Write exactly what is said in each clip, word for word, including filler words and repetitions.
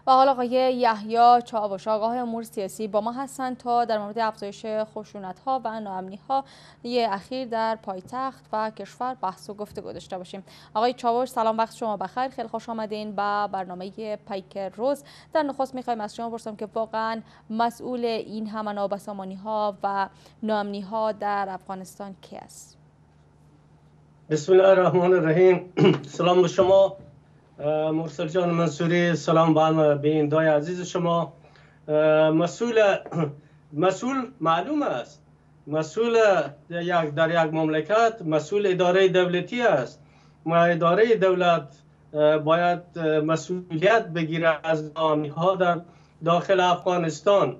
و حالا آقای یحیی چاوش آگاه امور سیاسی با ما هستند تا در مورد افزایش خشونت‌ها و ناامنی‌های اخیر در پایتخت و کشور بحث و گفتگو داشته باشیم. آقای چاوش سلام، وقت شما بخیر، خیلی خوش آمدین به برنامه پایک-e-Roz. در نخست می‌خوایم از شما پرسم که واقعاً مسئول این همه نابسامانی‌ها و ناامنی‌ها در افغانستان کی است؟ بسم الله الرحمن الرحیم. سلام به شما مرسل جان منصوری، سلام به همه بینندگان عزیز شما. مسئول مسئول معلوم است، مسئول در یک در یک مملکت مسئول اداره دولتی است. ما اداره دولت باید مسئولیت بگیره از ناامنی‌ها در داخل افغانستان.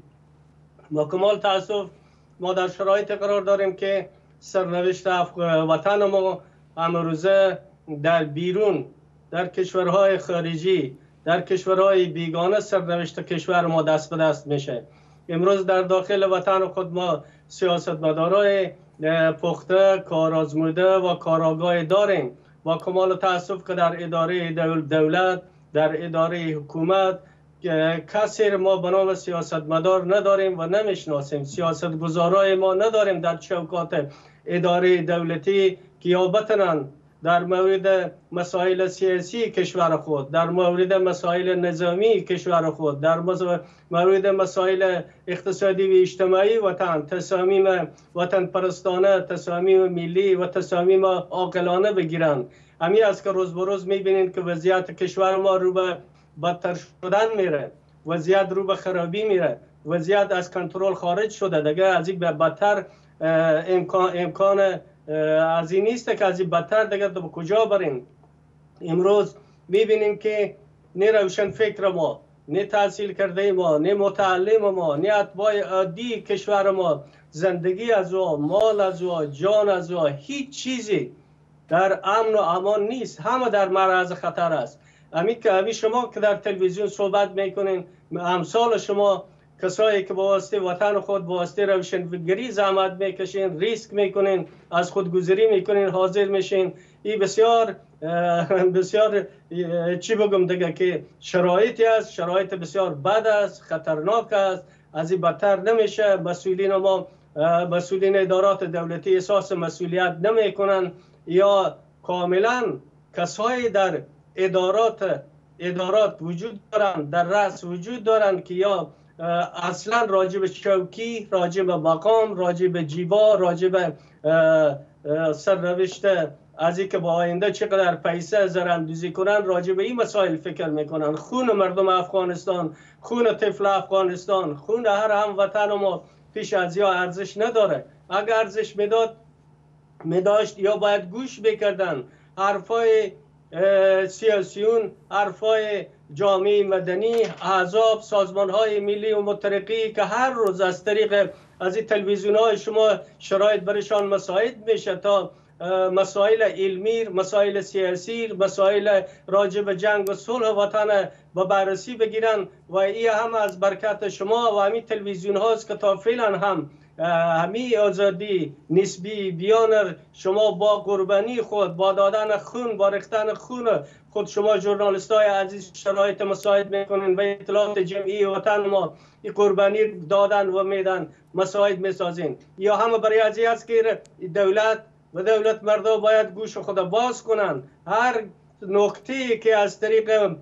با کمال تاسف ما در شرایط قرار داریم که سرنوشت وطن ما امروزه در بیرون، در کشورهای خارجی، در کشورهای بیگانه سرنوشت کشور ما دست به دست میشه. امروز در داخل وطن خود ما سیاستمدارای پخته، کارآزموده و کارآگاه داریم. با کمال تاسف که در اداره دولت، در اداره حکومت کسی ما به نام سیاستمدار نداریم و نمیشناسیم. سیاستگزارای ما نداریم در چوکات اداره دولتی که یا بتونن در مورد مسائل سیاسی کشور خود، در مورد مسائل نظامی کشور خود، در مورد مسائل اقتصادی و اجتماعی وطن تصامیم وطن پرستانه، تصامیم ملی و تصامیم عاقلانه بگیرن. همین است که روز به روز میبینید که وضعیت کشور ما رو به بدتر شدن میره، وضعیت رو به خرابی میره، وضعیت از کنترل خارج شده. دیگه از این بدتر امکان امکان از این نیست که از این بدتر دیگه به کجا بریم. امروز میبینیم که نه روشن فکر ما، نه تحصیل کرده ما، نه متعلم ما، نه اتباع عادی کشور ما، زندگی از او، مال از او، جان از او، هیچ چیزی در امن و امان نیست. همه در معرض خطر است. امی که امی شما که در تلویزیون صحبت میکنین، امثال شما کسایی که با واسطه وطن خود، با واسطه روشنفکری زحمت میکشین، ریسک میکنین، از خودگذری میکنین، حاضر میشین، این بسیار بسیار چی بگم دیگه که شرایطی است، شرایط بسیار بد است، خطرناک است. از این بدتر نمیشه. مسئولین ما، مسئولین ادارات دولتی احساس مسئولیت نمیکنن یا کاملا کسایی در ادارات ادارات وجود دارن، در رأس وجود دارن که یا اصلا راجب چوکی، راجب مقام، راجب جیبا، راجب سرنوشت از این که با آینده چقدر پیسه زراندوزی کنن، راجب این مسائل فکر میکنن. خون مردم افغانستان، خون طفل افغانستان، خون هر هموطن ما پیش از یا ارزش نداره. اگر ارزش میداد میداشت یا باید گوش بکردن حرفای سیاسیون، حرفای جامعه مدنی، احزاب، سازمان های ملی و مترقی که هر روز از طریق از این تلویزیون های شما شرایط برشان مساعد میشه تا مسائل علمی، مسائل سیاسی، مسائل راجع به جنگ و صلح وطن به بررسی بگیرن. و این هم از برکت شما و همین تلویزیون هاست که تا فعلا هم همین آزادی نسبی بیان شما با قربانی خود، با دادن خون، با ریختن خون خود شما ژورنالیست های عزیز شرایط مساعد میکنین و اطلاعات جمعی وطن ما این قربانی دادن و میدن مساعد میسازین. یا همه برای از این است که دولت و دولت مردم باید گوش خود باز کنن. هر نکته که از طریق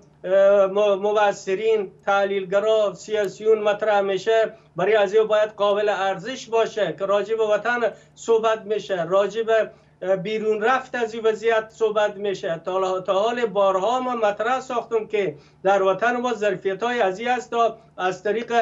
مبصرین، تحلیلگرا، سیاسیون مطرح میشه برای از این باید قابل ارزش باشه که راجع به وطن صحبت میشه، راجع به بیرون رفت از این وضعیت صحبت میشه. تا حال بارها ما مطرح ساختم که در وطن ما ظرفیت های از این است از طریق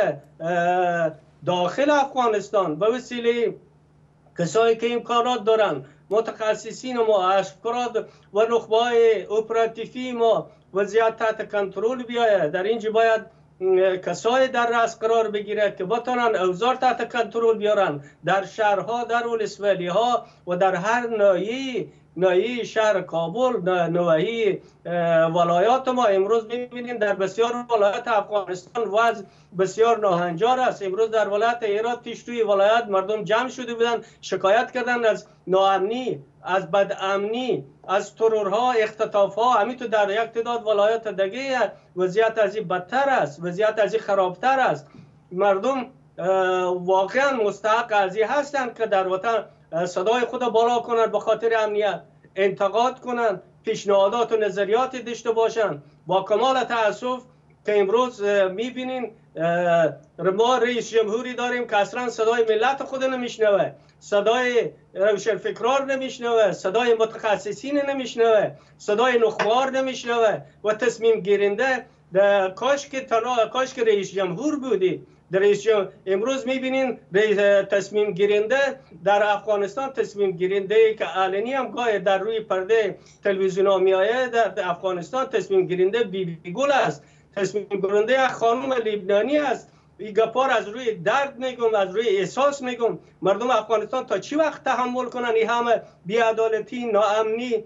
داخل افغانستان به وسیله کسایی که امکانات دارن، متخصصین ما، اشکرات و نخبه‌های اپراتیفی ما وضعیت تحت کنترل بیاید. در اینجا باید کسای در رأس قرار بگیره که بتونن اوضاع تحت کنترل بیارن در شهرها، در ولسوالی ها و در هر ناحیه ناحیه شهر کابل، نواحی ولایات ما. امروز می‌بینیم در بسیار ولایات افغانستان وضع بسیار ناهنجار است. امروز در ولایت هرات پیش روی ولایت مردم جمع شده بودن، شکایت کردن از ناامنی از بدامنی، از ترورها، اختطافها، همینطور در یک تعداد ولایات دیگه وضعیت از این بدتر است، وضعیت از این خرابتر است. مردم واقعا مستحق از این هستند که در وطن صدای خود بالا کنند، به خاطر امنیت انتقاد کنند، پیشنهادات و نظریات داشته باشند. با کمال تاسف که امروز میبینین ما رئیس جمهوری داریم که اصلا صدای ملت خود نمیشنوه، صدای روشنفکران نمیشنوه، صدای متخصصین نمیشنوه، صدای نخبار نمیشنوه و تصمیم گیرنده کاش که تنها کاش که رئیس جمهور بودی. در رئیس جمهور امروز میبینین تصمیم گیرنده در افغانستان، تصمیم گیرنده که علنی هم گاهی در روی پرده تلویزیون ها میآیه، در افغانستان تصمیم گیرنده بی بی گل است، تصمیم گیرنده خانم لبنانی است. این گپار از روی درد میگم، از روی احساس میگم. مردم افغانستان تا چی وقت تحمل کنن این همه بی‌عدالتی، ناامنی،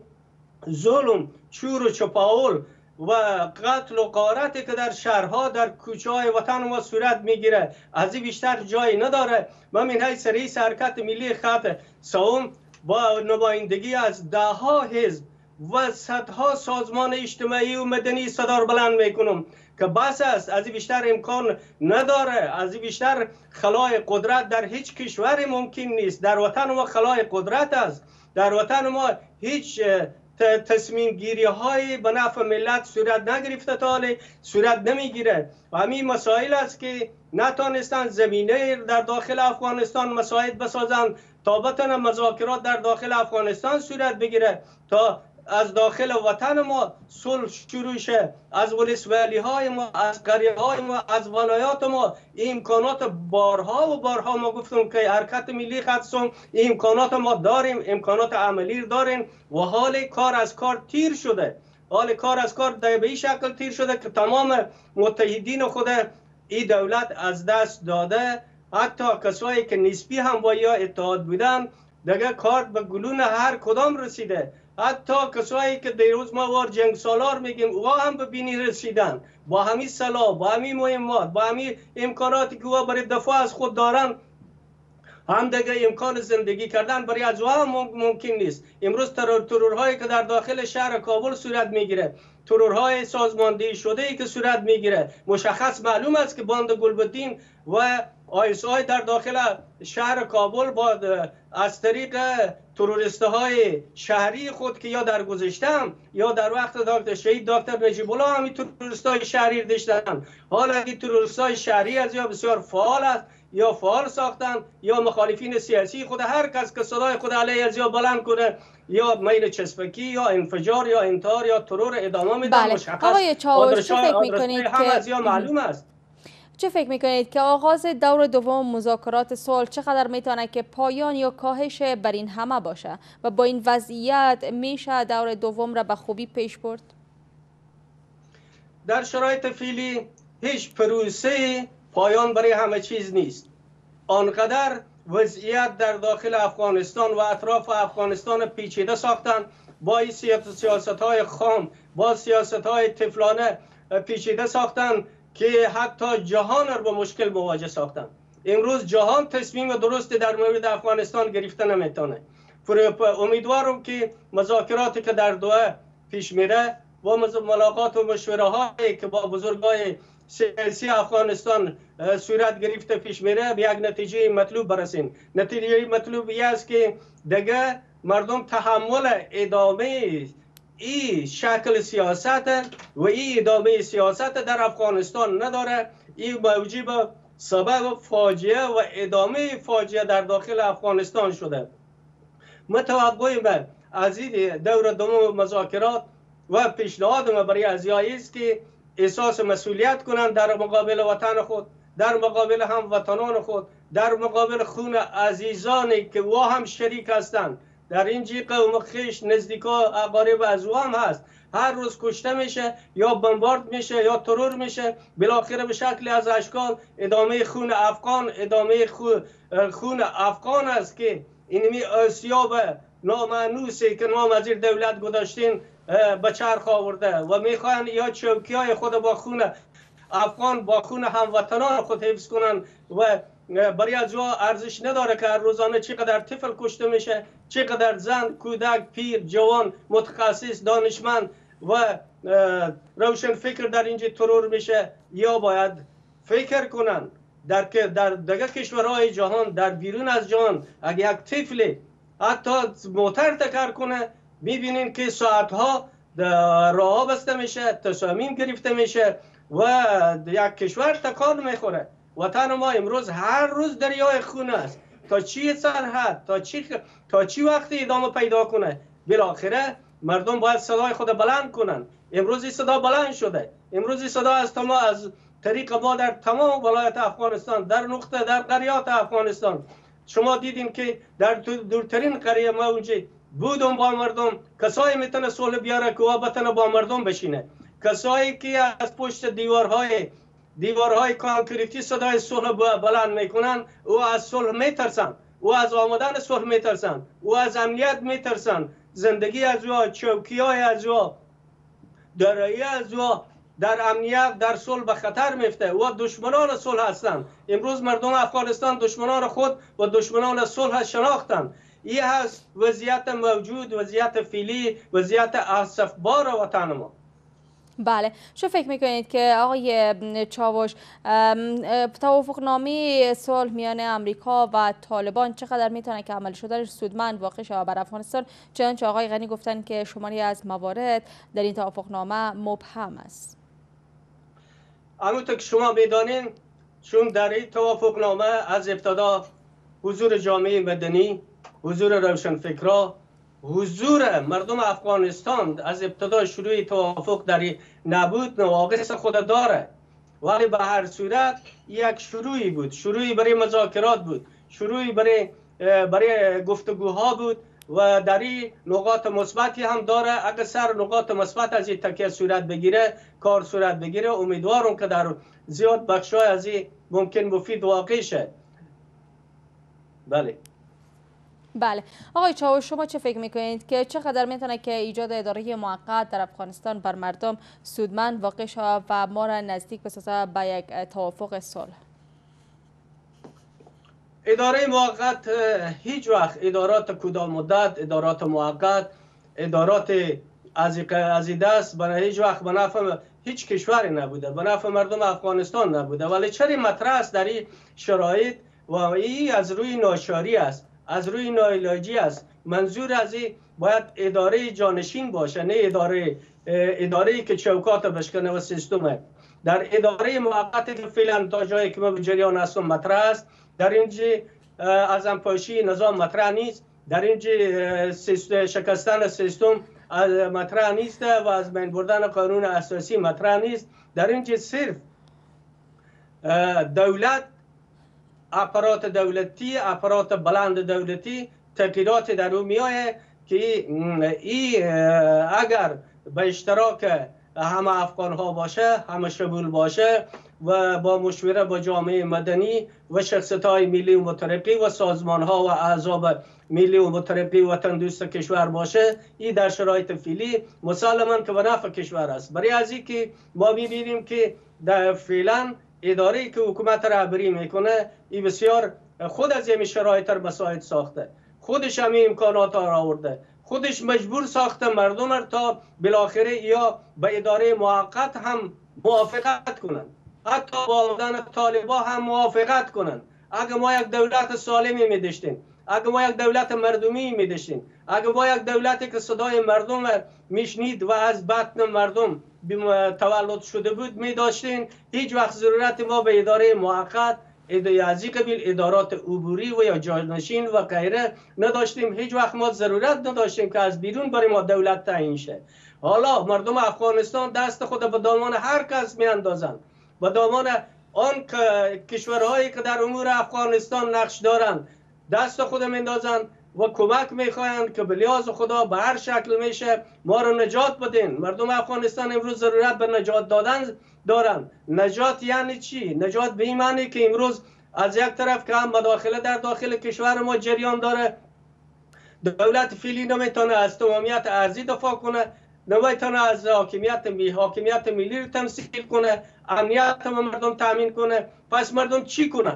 ظلم، چور و چپاول و قتل و غارتی که در شهرها، در کوچه های وطن ما صورت میگیره، از این بیشتر جایی نداره. من من های رئیس حرکت ملی خط سوم با نمایندگی از ده ها حزب و صدها سازمان اجتماعی و مدنی صدا بلند میکنم که بس است، از این بیشتر امکان نداره، از این بیشتر خلای قدرت در هیچ کشوری ممکن نیست. در وطن ما خلای قدرت است، در وطن ما هیچ تصمیم گیری های به نفع ملت صورت نگرفته، تا حالی صورت نمیگیره و همین مسائل است که نتانستند زمینه در داخل افغانستان مساعد بسازند تا بتونه مذاکرات در داخل افغانستان صورت بگیره، تا از داخل وطن ما صلح شروع شه، از ولسوالی های ما، از قریه های ما، از ولایات ما. امکانات بارها و بارها ما گفتم که حرکت ملی خط سوم امکانات ما داریم، امکانات عملی داریم و حال کار از کار تیر شده، حال کار از کار به این شکل تیر شده که تمام متحدین خود این دولت از دست داده. حتی کسایی که نسبی هم با یا اتحاد بودن دیگه کار به گلون هر کدام رسیده. حتی کسایی که دیروز ما وار جنگ سالار میگیم او هم به بینی رسیدن، با همین سلاح، با همین مهمات، با همین امکاناتی که او برای دفاع از خود دارن، هم دیگه امکان زندگی کردن برای از هم ممکن نیست. امروز ترور ترورهایی که در داخل شهر کابل صورت میگیره، ترورهای سازماندهی شده ای که صورت میگیره، مشخص معلوم است که باند گلبدین و آیس آی در داخل شهر کابل با از طریق تروریست های شهری خود که یا در گذشتم یا در وقت دکتر شهید دکتر نجیب الله همی تروریست های شهری داشتن، حالا این تروریست های شهری از یا بسیار فعال است یا فعال ساختن یا مخالفین سیاسی خود، هر کس که صدای خود علیه از یا بلند کنه یا میل چسبکی یا انفجار یا انتحار یا ترور ادامه میدن. بله. مشخص آقای چاوش چه فکر میکنید هم از یا معلوم است؟ چه فکر میکنید که آغاز دور دوم مذاکرات صلح چقدر میتونه که پایان یا کاهش بر این همه باشه و با این وضعیت میشه دور دوم را به خوبی پیش برد؟ در شرایط فعلی هیچ پروسه پایان برای همه چیز نیست. آنقدر وضعیت در داخل افغانستان و اطراف افغانستان پیچیده ساختن، با این سیاست های خام، با سیاست های طفلانه پیچیده ساختن که حتی جهان را با مشکل مواجه ساختن. امروز جهان تصمیم درستی در مورد افغانستان گرفته نمیتونه. امیدوارم که مذاکراتی که در دوحه پیش میره و ملاقات و مشوره هایی که با بزرگای سیاسی افغانستان صورت گرفته پیش میره به یک نتیجه مطلوب برسیم. نتیجه مطلوب این است که دیگه مردم تحمل ادامه این شکل سیاست و این ادامه سیاست در افغانستان نداره. این موجب سبب فاجعه و ادامه فاجعه در داخل افغانستان شده. متوقع من از این دور دوم مذاکرات و پیشنهاد ما برای ازیایی است که احساس مسئولیت کنند در مقابل وطن خود، در مقابل هم وطنان خود، در مقابل خون عزیزانی که او هم شریک هستند. در این جی قوم خیش نزدیکا اقارب از او هم هست، هر روز کشته میشه یا بمبارد میشه یا ترور میشه، بالاخره به شکل از اشکال ادامه خون افغان، ادامه خون افغان است که اینمی آسیاب نامانوسی که نام از این دولت گذاشتین به چرخ آورده و میخوان یا چوکی های خود با خون افغان، با خون هموطنان خود حفظ کنن و برای از ارزش نداره که روزانه چقدر طفل کشته میشه، چقدر زن، کودک، پیر، جوان، متخصص، دانشمند و روشن فکر در اینجا ترور میشه. یا باید فکر کنن در در دیگه کشورهای جهان، در بیرون از جهان، اگه یک طفل حتی موتر تکر کنه میبینین که ساعتها راه بسته میشه، تصامیم گرفته میشه و یک کشور تکان میخوره. وطن ما امروز هر روز دریای خون است. تا چی سرحد، تا چی تا چی وقتی ادامه پیدا کنه؟ بالاخره مردم باید صدای خود بلند کنن. امروز این صدا بلند شده. امروز این صدا از تمام از طریق ما در تمام ولایت افغانستان، در نقطه در قریات افغانستان شما دیدین که در دورترین قریه ما اونجا بودم با مردم، کسایی میتونه صلح بیاره که بتونه با مردم بشینه، کسایی که از پشت دیوارهای دیوارهای کانکریتی صدای صلح بلند میکنن او از صلح میترسن، او از آمدن صلح میترسن، او از امنیت میترسن. زندگی از او، چوکی های از او، دارایی از او در امنیت در صلح به خطر میفته و دشمنان صلح هستند. امروز مردم افغانستان دشمنان خود و دشمنان صلح شناختند. این هست وضعیت موجود، وضعیت فعلی، وضعیت اسفبار وطن ما. بله، چه فکر میکنید که آقای چاوش توافقنامه صلح میان امریکا و طالبان چقدر میتونه که عمل شدنش سودمند واقع شود بر افغانستان؟ چنانچه آقای غنی گفتن که شماری از موارد در این توافقنامه مبهم است. همونطور که شما میدانین، چون در این توافقنامه از ابتدا حضور جامعه مدنی، حضور روشنفکرا، حضور مردم افغانستان از ابتدا شروع توافق در نبود، نواقص خود داره، ولی به هر صورت یک شروعی بود، شروعی برای مذاکرات بود، شروعی برای برای گفتگوها بود و در این نقاط مثبتی هم داره. اگر سر نقاط مثبت از این تکیه صورت بگیره، کار صورت بگیره، امیدوارم که در زیاد بخشای از این ممکن مفید واقع شه. بله. بله، آقای چاوش شما چه فکر میکنید که چقدر میتونه که ایجاد اداره موقت در افغانستان بر مردم سودمند واقع شود و ما را نزدیک بسازه به یک توافق صلح؟ اداره موقت هیچ وقت ادارات کوتاه مدت، ادارات موقت، ادارات از از دست برای هیچ وقت به نفع هیچ کشوری نبوده، به نفع مردم افغانستان نبوده. ولی چرا مطرح است در این شرایط و این از روی ناچاری است، از روی ناعلاجی است. منظور از این باید اداره جانشین باشه، نه اداره اداره که چوکات بشکنه و سیستم. در اداره موقتی که فعلا تا جایی که ما به جریان هستم مطرح است، در اینجا از انپاشی نظام مطرح نیست، در اینجا شکستن سیستم مطرح نیست و از بین بردن قانون اساسی مطرح نیست. در اینجا صرف دولت، اپارات دولتی، اپارات بلند دولتی تغییرات در او میآید که ای اگر به اشتراک همه افغان ها باشه، همه شمول باشه و با مشوره با جامعه مدنی و شخصیت های ملی و مترقی و سازمان ها و احزاب ملی و مترقی وطن دوست کشور باشه، این در شرایط فعلی مسلماً که به نفع کشور است. برای از این که ما می‌بینیم که در فعلا اداره‌ای که حکومت رهبری میکنه این بسیار خود از این شرایط را مساعد ساخته، خودش همین امکانات را آورده، خودش مجبور ساخته مردم را تا بالاخره یا به اداره موقت هم موافقت کنند، حتی با آمدن طالبا هم موافقت کنند. اگر ما یک دولت سالمی می داشتیم، اگر ما یک دولت مردمی می داشتیم، اگر ما یک دولتی که صدای مردم میشنید و از بطن مردم تولد شده بود می داشتیم، هیچ وقت ضرورت ما به اداره موقت از این قبیل ادارات عبوری و یا جانشین و غیره نداشتیم. هیچ وقت ما ضرورت نداشتیم که از بیرون برای ما دولت تعیین شه. حالا مردم افغانستان دست خود به دامان هر کس می اندازند، به دامان آن کشورهایی که در امور افغانستان نقش دارند دست خود می اندازند و کمک میخواهند که به لحاظ خدا به هر شکل میشه ما رو نجات بدین. مردم افغانستان امروز ضرورت به نجات دادن دارن. نجات یعنی چی؟ نجات به این معنی که امروز از یک طرف که هم مداخله در داخل کشور ما جریان داره، دولت فعلی نمیتونه از تمامیت ارضی دفاع کنه، نمیتونه از حاکمیت ملی حاکمیت ملی رو تمثیل کنه، امنیت مردم تامین کنه. پس مردم چی کنن؟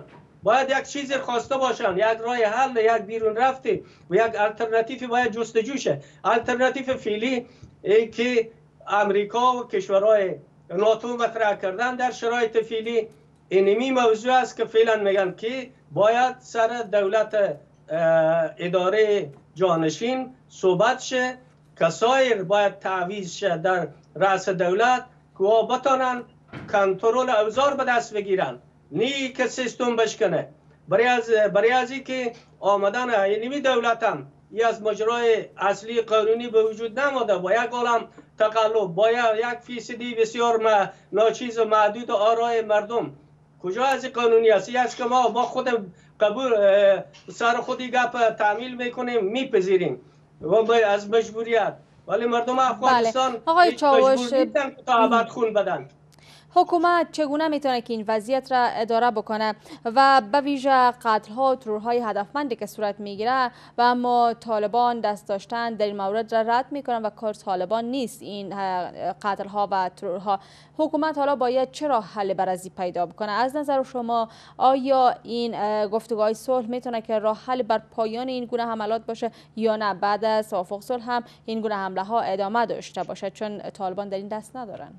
باید یک چیزی خواسته باشن، یک راه حل، یک بیرون رفتی و یک الटरनेटिव باید جستجو شه. الटरनेटिव فعلی ای که امریکا و کشورهای ناتو مطرح کردن در شرایط فعلی اینمی موضوع است که فعلا میگن که باید سر دولت اداره جانشین صحبت شه، کسایر باید تعویض شه در رأس دولت که بتانن کنترل اوزار به دست بگیرن، نی که سیستم بشکنه. برای از برای ازی که آمدن اینمی دولت هم ای از مجرای اصلی قانونی به وجود نماده، با یک عالم تقلب، با یک فیصدی بسیار ناچیز و محدود آرای مردم، کجا از قانونی است؟ ای است که ما با خود قبول سر خودی گپ تعمیل میکنیم، میپذیریم و از مجبوریت، ولی مردم افغانستان بله. آقای چاوش، نیستن که تا ابد خون بدن. حکومت چگونه میتونه که این وضعیت را اداره بکنه و به ویژه قتل ها و ترورهای هدفمندی که صورت میگیره و اما طالبان دست داشتن در این مورد را رد میکنن و کار طالبان نیست این قتل ها و ترورها، حکومت حالا باید چه راه حل برازی پیدا بکنه؟ از نظر شما آیا این گفتگوهای صلح میتونه که راه حل بر پایان این گونه حملات باشه یا نه بعد از توافق صلح هم این گونه حمله ها ادامه داشته باشه، چون طالبان در این دست ندارن؟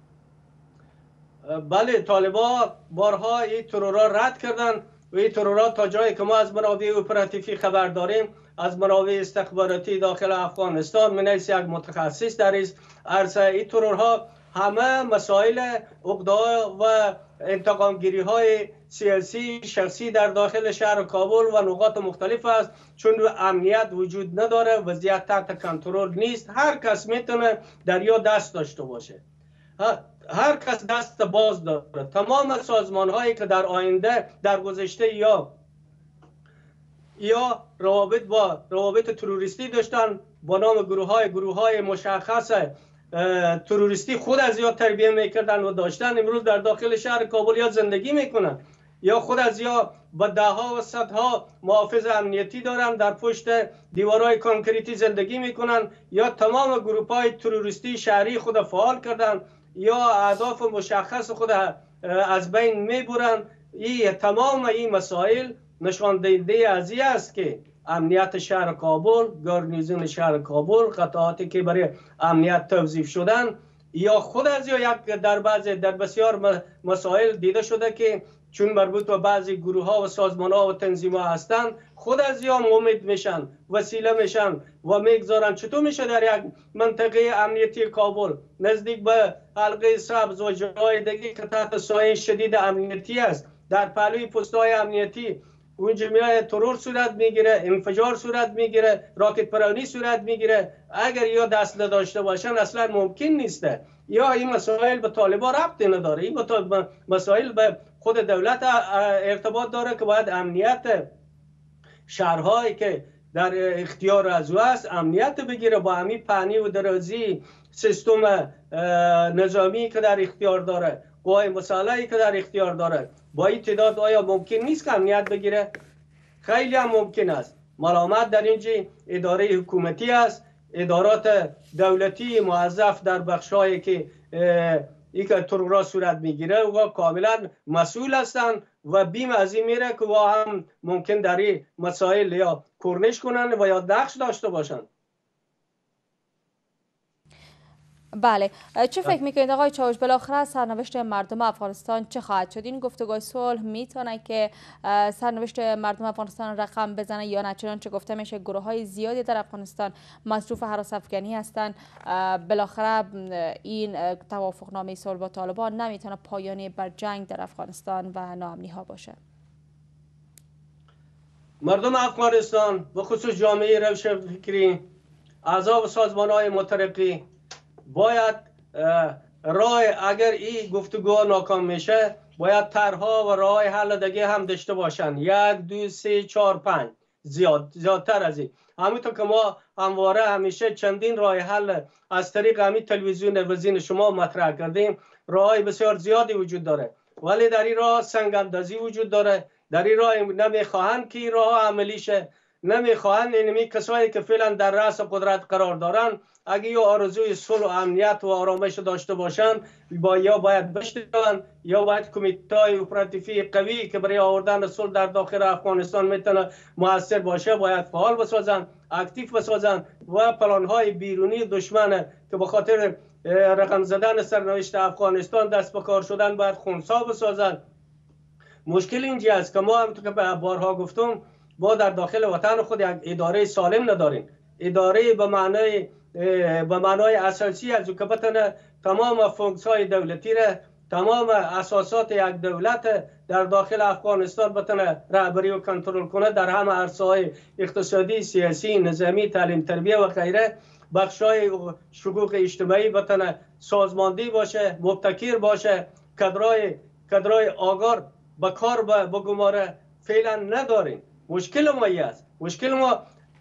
بله، طالبان بارها این ترورها رد کردن و این ترورها تا جایی که ما از منابع اپراتیوی خبر داریم، از منابع استخباراتی داخل افغانستان من حیث یک متخصص در عرصه این ترورها همه مسائل عقده‌ها و انتقامگیری های سیاسی شخصی در داخل شهر کابل و نقاط مختلف است، چون امنیت وجود نداره، وضعیت تحت کنترل نیست، هر کس میتونه در یا دست داشته باشه، هر کس دست باز داره. تمام سازمان هایی که در آینده در گذشته یا یا روابط با روابط تروریستی داشتن با نام گروه های گروه های مشخص تروریستی خود از یا تربیه میکردن و داشتن، امروز در داخل شهر کابل یا زندگی میکنن یا خود از یا با ده ها و صدها محافظ امنیتی دارن در پشت دیوارهای کنکریتی زندگی میکنن، یا تمام گروه های تروریستی شهری خود فعال کردن یا اهداف مشخص خود از بین میبرن. این تمام این مسائل نشان دهنده از این است که امنیت شهر کابل، گارنیزون شهر کابل، قطعاتی که برای امنیت توظیف شدن یا خود از یا یک در بعض در بسیار مسائل دیده شده که چون مربوط به بعضی گروه ها و سازمان ها و تنظیم ها هستند، خود از یا مومد میشن، وسیله میشن و میگذارن. چطور میشه در یک منطقه امنیتی کابل نزدیک به حلقه سبز و جای دیگه که تحت سایه شدید امنیتی است، در پهلوی پست‌های امنیتی اونجا میای ترور صورت میگیره، انفجار صورت میگیره، راکت پرانی صورت میگیره، اگر یا دست نداشته باشن اصلا ممکن نیسته. یا این مسائل به طالبان ربطی نداره، این مسائل به خود دولت ارتباط داره که باید امنیت شهرهایی که در اختیار از او است امنیت بگیره، با همین پهنی و درازی سیستم نظامی که در اختیار داره، قوای مسلحی که در اختیار داره، با این تعداد آیا ممکن نیست که امنیت بگیره؟ خیلی هم ممکن است. ملامت در اینجا اداره حکومتی است، ادارات دولتی موظف در بخشایی که این که ترورا صورت میگیره و کاملا مسئول هستند و بیم از این میره که و هم ممکن در این مسائل یا کرنش کنن و یا نقش داشته باشن. بله، چه فکر میکنید آقای چاوش بالاخره سرنوشت مردم افغانستان چه خواهد شد؟ این گفتگوی صلح میتونه که سرنوشت مردم افغانستان رقم بزنه یا نه؟ چنانچه گفته میشه گروه های زیادی در افغانستان مصروف هراس افغانی هستند، بالاخره این توافقنامه صلح با طالبان نمیتونه پایانی بر جنگ در افغانستان و ناامنی ها باشه. مردم افغانستان و خصوص جامعه روشنفکری، اعضا و سازمان های مترقی باید راه، اگر این گفتگو ناکام میشه باید طرحها و راه حل دیگه هم داشته باشن، یک دو سه چهار پنج زیاد زیادتر از این. همونطور که ما همواره همیشه چندین راه حل از طریق همین تلویزیون وزین شما مطرح کردیم، راه بسیار زیادی وجود داره، ولی در این راه سنگ اندازی وجود داره، در این راه نمیخواهند که این راه عملی شه. نمیخواهند اینمی کسایی که فعلا در رأس قدرت قرار دارند اگه یا آرزوی صلح و امنیت و آرامش داشته باشند با یا باید بشتن یا باید کمیته‌های اپراتیفی قوی که برای آوردن صلح در داخل افغانستان میتونه موثر باشه باید فعال بسازند، اکتیو بسازند و پلان‌های بیرونی دشمن که به خاطر رقم زدن سرنوشت افغانستان دست به کار شدن باید خنثی بسازند. مشکل اینجا است که ما هم که بارها گفتم ما در داخل وطن خود یک اداره سالم نداریم، اداره به معنای به معنای اساسی از که بتونه تمام فونکس‌های دولتی را، تمام اساسات یک دولت در داخل افغانستان بتونه رهبری و کنترل کنه در همه عرصه‌های اقتصادی، سیاسی، نظامی، تعلیم، تربیه و غیره. بخش‌های حقوق اجتماعی بتونه سازماندهی باشه، مبتکر باشه. کادرای کادرای آگار به کار بگماره فعلا نداریم. مشکل ما است، مشکل ما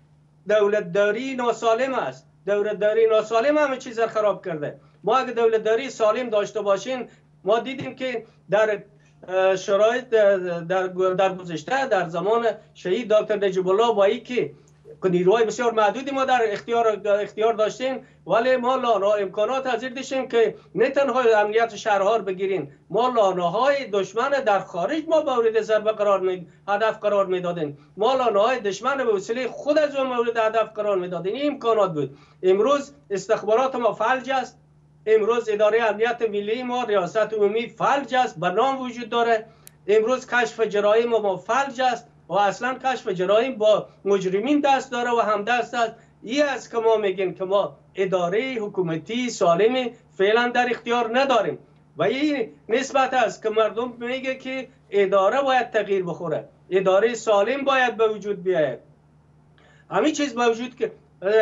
دولتداری ناسالم است. دولتداری ناسالم همه چیز را خراب کرده. ما اگه دولتداری سالم داشته باشیم، ما دیدیم که در شرایط در در گذشته در زمان شهید دکتر نجیب الله بایی که نیروهای بسیار محدودی ما در اختیار اختیار داشتیم، ولی ما لانا امکانات حاضر داشتیم که نه تنها امنیت شهرها رو بگیریم، ما لاناهای دشمن در خارج ما مورد ضربه قرار می هدف قرار میدادیم، ما لاناهای دشمن به وسیله خود از اون مورد هدف قرار میدادیم. این امکانات بود. امروز استخبارات ما فلج است، امروز اداره امنیت ملی ما، ریاست عمومی فلج است، برنامه وجود داره. امروز کشف جرایم ما فلج است و اصلا کشف جرایم با مجرمین دست داره و هم دست است. این است که ما میگیم که ما اداره حکومتی سالم فعلا در اختیار نداریم و این نسبت است که مردم میگه که اداره باید تغییر بخوره، اداره سالم باید به وجود بیاید. همین چیز موجود که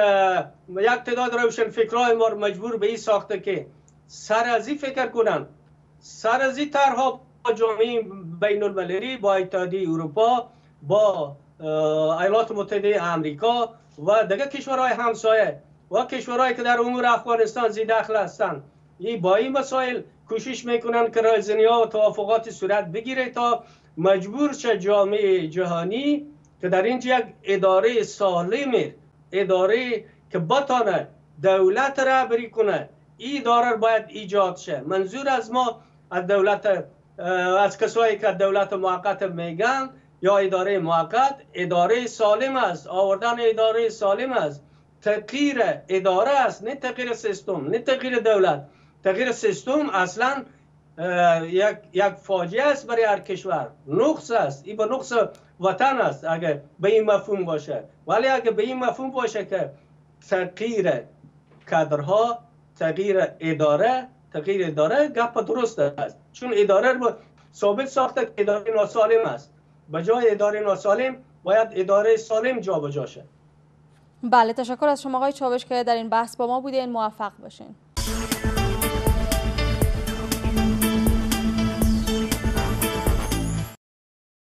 یک تعداد روشن فکرهای ما مجبور به این ساخته که سر از این فکر کنن، سر از این طرحها با جامعه بین المللی، با اتحادیه اروپا، با ایالات متحده آمریکا و دیگر کشورهای همسایه و کشورهایی که در امور افغانستان ذی دخل هستند، این با این مسائل کوشش میکنن که رایزنی‌ها و توافقات صورت بگیره تا مجبور شه جامعه جهانی که در اینجا یک اداره سالم، اداره که بتانه دولت رهبری کنه، این اداره باید ایجاد شه. منظور از ما از دولت، از کسایی که دولت موقت میگن یا اداره موقت، اداره سالم است. آوردن اداره سالم است، تغییر اداره است، نه تغییر سیستم، نه تغییر دولت. تغییر سیستم اصلا یک یک فاجعه است برای هر کشور، نقص است. این به نقص وطن است اگه به این مفهوم باشه. ولی اگه به این مفهوم باشه که تغییر کادرها، تغییر اداره، تغییر اداره گپ درست است، چون اداره رو ثابت ساخته که اداره ناسالم است. به جای اداره ناسالم باید اداره سالم جابجا شه. بله، تشکر از شما آقای چاوش که در این بحث با ما بودین. موفق باشین.